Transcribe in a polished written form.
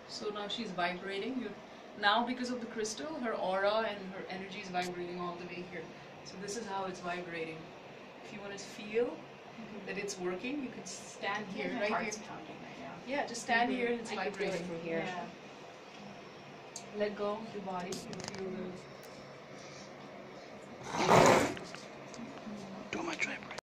So now she's vibrating. Now because of the crystal, her aura and her energy is vibrating all the way here. So this is how it's vibrating. If you want to feel that it's working, you can stand here, My right heart's here. pounding right now. Yeah, just stand here and it's I can feel vibrating. it from here. Yeah. Let go of your body. You'll feel the Too much vibration.